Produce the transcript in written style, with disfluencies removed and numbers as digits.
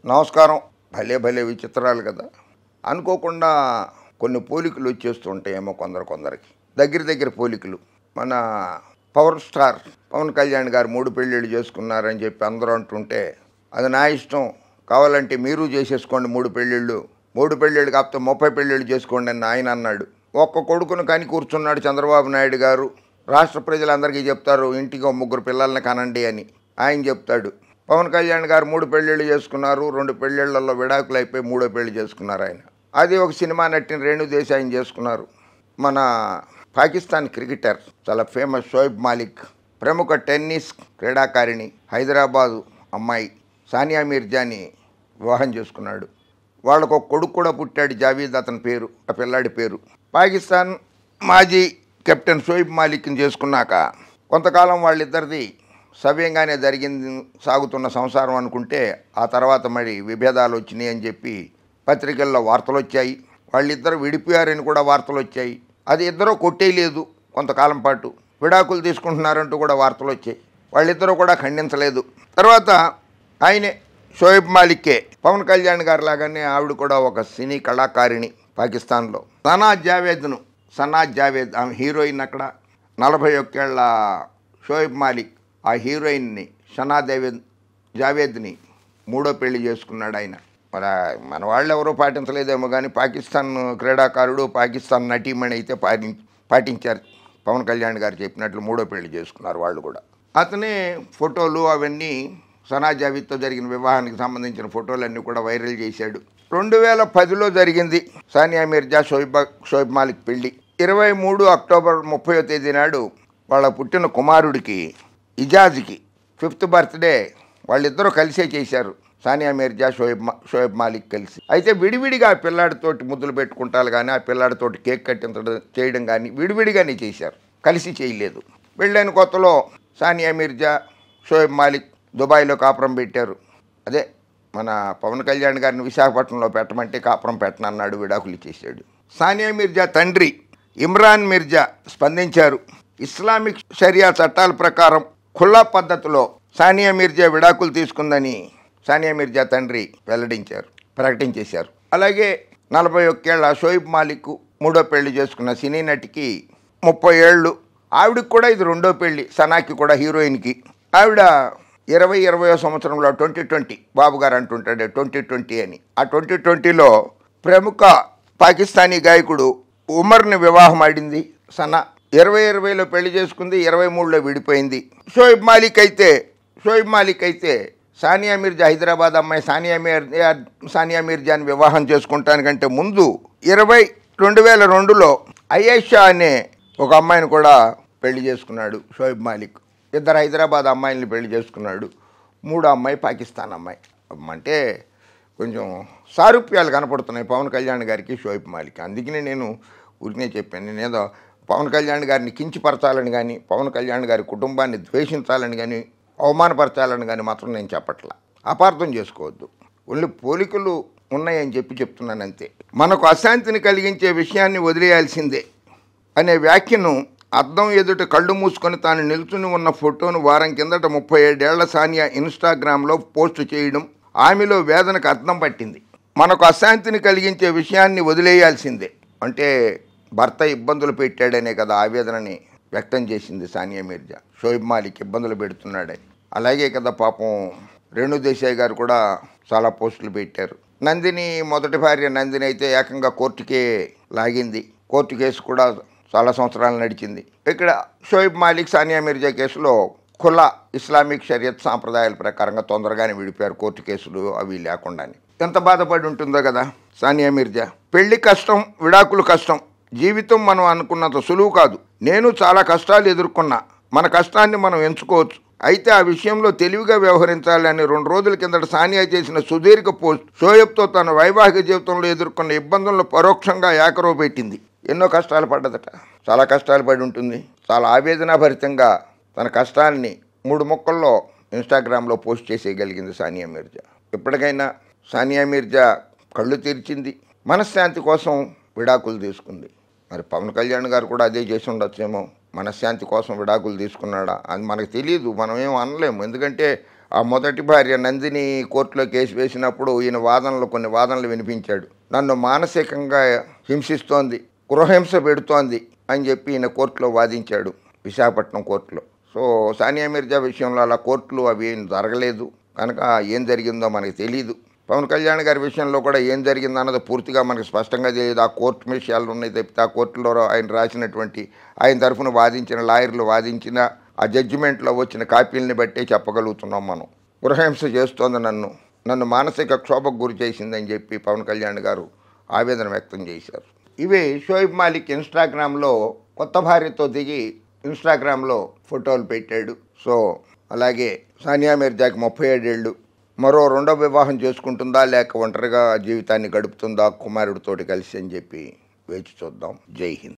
నమస్కారం. భలే భలే విచిత్రాలు కదా. అనుకోకుండా కొన్ని పోలికలు వచ్చేస్తుంటాయేమో కొందరికి దగ్గర పోలికలు. మన పవర్ స్టార్ పవన్ కళ్యాణ్ గారు 3 పెళ్ళిళ్ళు చేసుకున్నారని చెప్పి అందరూ అంటుంటే అది నా ఇష్టం, కావాలంటే మీరు చేసేసుకోండి 3 పెళ్ళిళ్ళు, 3 పెళ్ళిళ్ళు కాకపోతే 30 పెళ్ళిళ్ళు చేసుకోండి అని ఆయన అన్నాడు. ఒక్క కొడుకును కని కూర్చున్నాడు చంద్రబాబు నాయుడు గారు. రాష్ట్ర ప్రజలందరికీ చెప్తారు ఇంటికి 3 పిల్లల్ని కనండి అని ఆయన చెప్తాడు. పవన్ కళ్యాణ్ గారు 3 పెళ్ళిళ్ళు చేసుకున్నారు, 2 పెళ్ళిళ్ళల్లో విడాకులు అయిపోయి 3వ పెళ్లి చేసుకున్నారు ఆయన. అది ఒక సినిమా నటిని రేణు దేశాయ్ చేసుకున్నారు. మన పాకిస్తాన్ క్రికెటర్ చాలా ఫేమస్ షోయబ్ మాలిక్, ప్రముఖ టెన్నిస్ క్రీడాకారిణి హైదరాబాదు అమ్మాయి సానియా మీర్జాని వివాహం చేసుకున్నాడు. వాళ్ళకు ఒక కొడుకు కూడా పుట్టాడు, జావీద్ అతని పేరు, ఆ పిల్లాడి పేరు. పాకిస్తాన్ మాజీ కెప్టెన్ షోయబ్ మాలిక్ని చేసుకున్నాక కొంతకాలం వాళ్ళిద్దరిది సవ్యంగానే సాగుతున్న సంసారం అనుకుంటే ఆ తర్వాత మరి విభేదాలు వచ్చినాయి అని చెప్పి పత్రికల్లో వార్తలు వచ్చాయి. వాళ్ళిద్దరూ విడిపోయారని కూడా వార్తలు వచ్చాయి. అది ఇద్దరూ కొట్టేయలేదు, కొంతకాలం పాటు విడాకులు తీసుకుంటున్నారంటూ కూడా వార్తలు వచ్చాయి. వాళ్ళిద్దరూ కూడా ఖండించలేదు. తర్వాత ఆయనే షోయబ్ మాలిక్కే పవన్ కళ్యాణ్ గారు లాగానే ఆవిడ కూడా ఒక సినీ కళాకారిణి పాకిస్తాన్లో. సనా జావేద్ ఆమె హీరోయిన్. అక్కడ 41 ఏళ్ల షోయబ్ మాలిక్ ఆ హీరోయిన్ని జావేద్ని 3వ పెళ్లి చేసుకున్నాడు ఆయన. మన వాళ్ళు ఎవరో పాటించలేదేమో కానీ పాకిస్తాన్ క్రీడాకారుడు, పాకిస్తాన్ నటీమణి అయితే పాటించారు. పవన్ కళ్యాణ్ గారు చెప్పినట్లు 3వ పెళ్లి చేసుకున్నారు వాళ్ళు కూడా. అతనే ఫోటోలు అవన్నీ సనా జావేద్తో జరిగిన వివాహానికి సంబంధించిన ఫోటోలన్నీ కూడా వైరల్ చేశాడు. 2010లో జరిగింది సానియా మీర్జా షోయబ్ మాలిక్ పెళ్లి. 23 అక్టోబర్ 30వ తేదీ నాడు వాళ్ళ పుట్టిన కుమారుడికి ఇజాజ్కి 5th బర్త్డే వాళ్ళిద్దరూ కలిసే చేశారు, సానియా మీర్జా షోయబ్ మాలిక్ కలిసి. అయితే విడివిడిగా ఆ పిల్లాడితోటి ముద్దులు పెట్టుకుంటారు కానీ, ఆ పిల్లాడితోటి కేక్ చేయడం కానీ విడివిడిగానే చేశారు, కలిసి చేయలేదు. పెళ్ళైన కొత్తలో సానియా మీర్జా షోయబ్ మాలిక్ దుబాయ్లో కాపురం పెట్టారు. అదే మన పవన్ కళ్యాణ్ గారిని విశాఖపట్నంలో పెట్టమంటే కాపురం పెట్టనన్నాడు, విడాకులు ఇచ్చేసాడు. సానియా మీర్జా తండ్రి ఇమ్రాన్ మీర్జా స్పందించారు. ఇస్లామిక్ షరియా చట్టాల ప్రకారం ఖుల్లా పద్ధతిలో సానియా మీర్జా విడాకులు తీసుకుందని సానియా మీర్జా తండ్రి ప్రకటించేశారు. అలాగే 41 ఏళ్ల షోయబ్ మాలిక్ 3వ పెళ్లి చేసుకున్న సినీ నటికి 30 ఏళ్ళు. ఆవిడకి కూడా ఇది 2వ పెళ్లి, సనాకి కూడా హీరోయిన్కి. ఆవిడ 20వ సంవత్సరంలో 2020 బాబు గారు అంటుంటాడు 2020 అని. ఆ 2020లో ప్రముఖ పాకిస్తానీ గాయకుడు ఉమర్ని వివాహం ఆడింది సనా. 2020లో పెళ్లి చేసుకుంది, 23లో విడిపోయింది. షోయబ్ మాలిక్ అయితే సానియా మీర్జా హైదరాబాద్ అమ్మాయి సానియా మీర్జాని వివాహం చేసుకుంటానికంటే ముందు 2002లో అయేషా అనే ఒక అమ్మాయిని కూడా పెళ్లి చేసుకున్నాడు షోయబ్ మాలిక్. 2 హైదరాబాద్ అమ్మాయిల్ని పెళ్లి చేసుకున్నాడు. 3వ అమ్మాయి పాకిస్తాన్ అమ్మాయి. అంటే కొంచెం సారూప్యాలు కనపడుతున్నాయి పవన్ కళ్యాణ్ గారికి షోయబ్ మాలిక్. అందుకనే నేను ఊరికే చెప్పాను, నేనేదో పవన్ కళ్యాణ్ గారిని కించపరచాలని కానీ, పవన్ కళ్యాణ్ గారి కుటుంబాన్ని ద్వేషించాలని కానీ, అవమానపరచాలని కానీ మాత్రం నేను చెప్పట్లా. అపార్థం చేసుకోవద్దు. ఓన్లీ పోలికలు ఉన్నాయని చెప్తున్నాను అంతే. మనకు అశాంతిని కలిగించే విషయాన్ని వదిలేయాల్సిందే అనే వ్యాఖ్యను అద్దం ఎదుట కళ్ళు మూసుకొని తాను నిల్చుని ఉన్న ఫోటోను వారం కిందట 37 ఏళ్ల సానియా ఇన్స్టాగ్రామ్లో పోస్టు చేయడం ఆమెలో వేదనకు అర్థం పట్టింది. మనకు అశాంతిని కలిగించే విషయాన్ని వదిలేయాల్సిందే అంటే భర్త ఇబ్బందులు పెట్టాడనే కదా ఆవేదనని వ్యక్తం చేసింది సానియా మీర్జా. షోయబ్ మాలిక్ ఇబ్బందులు పెడుతున్నాడని. అలాగే కదా పాపం రేణు దేశాయ్ గారు కూడా చాలా పోస్టులు పెట్టారు. నందిని మొదటి భార్య నందిని అయితే ఏకంగా కోర్టుకే లాగింది. కోర్టు కేసు కూడా చాలా సంవత్సరాలు నడిచింది. ఇక్కడ షోయబ్ మాలిక్ సానియా మీర్జా కేసులో ఖుల్లా ఇస్లామిక్ షరియత్ సాంప్రదాయాల ప్రకారంగా తొందరగానే విడిపోయారు, కోర్టు కేసులు అవి లేకుండానే. ఎంత బాధపడి ఉంటుందో కదా సానియా మీర్జా. పెళ్లి కష్టం, విడాకులు కష్టం. జీవితం మనం అనుకున్నంత సులువు కాదు. నేను చాలా కష్టాలు ఎదుర్కొన్నా. మన కష్టాన్ని మనం ఎంచుకోవచ్చు, అయితే ఆ విషయంలో తెలివిగా వ్యవహరించాలని 2 రోజుల కిందట సానియా చేసిన సుదీర్ఘ పోస్ట్ షోయబ్తో తన వైవాహిక జీవితంలో ఎదుర్కొన్న ఇబ్బందులను పరోక్షంగా ఏకరవ పెట్టింది. ఎన్నో కష్టాలు పడ్డదట, చాలా కష్టాలు పడి ఉంటుంది. చాలా ఆవేదనాభరితంగా తన కష్టాన్ని 3 ముక్కల్లో ఇన్స్టాగ్రామ్లో పోస్ట్ చేసేయగలిగింది సానియా మీర్జా. ఎప్పటికైనా సానియా మీర్జా కళ్ళు తెరిచింది, మనశ్శాంతి కోసం విడాకులు తీసుకుంది. మరి పవన్ కళ్యాణ్ గారు కూడా అదే చేసి ఉండొచ్చేమో, మనశ్శాంతి కోసం విడాకులు తీసుకున్నాడా అని మనకు తెలియదు, మనం ఏం అనలేము. ఎందుకంటే ఆ మొదటి భార్య నందిని కోర్టులో కేసు వేసినప్పుడు ఈయన కొన్ని వాదనలు వినిపించాడు. నన్ను మానసికంగా హింసిస్తోంది, గృహహింస పెడుతోంది అని చెప్పి ఈయన కోర్టులో వాదించాడు, విశాఖపట్నం కోర్టులో. సో సానియా మిర్జా విషయంలో అలా కోర్టులు అవి ఏం జరగలేదు కనుక ఏం జరిగిందో మనకి తెలియదు. పవన్ కళ్యాణ్ గారి విషయంలో కూడా ఏం జరిగిందన్నది పూర్తిగా మనకు స్పష్టంగా తెలియదు. ఆ కోర్టు విషయాలు ఉన్నాయి తప్పితే ఆ కోర్టులో ఆయన రాసినటువంటి, ఆయన తరఫున వాదించిన లాయర్లు వాదించిన ఆ జడ్జిమెంట్లో వచ్చిన కాపీలని బట్టే చెప్పగలుగుతున్నాం మనం. గృహహింస చేస్తోంది, నన్ను మానసిక క్షోభకు గురి చేసిందని చెప్పి పవన్ కళ్యాణ్ గారు ఆవేదన వ్యక్తం చేశారు. ఇవే షోయిబ్ మాలిక్ ఇన్స్టాగ్రామ్లో కొత్త భార్యతో దిగి ఇన్స్టాగ్రామ్లో ఫోటోలు పెట్టాడు. సో అలాగే సానియా మిర్జాకి 37 ఏళ్ళు, మరో రెండో వివాహం చేసుకుంటుందా లేక ఒంటరిగా జీవితాన్ని గడుపుతుందా కుమారుడితోటి కలిసి అని చెప్పి వేచి చూద్దాం. జై హింద్.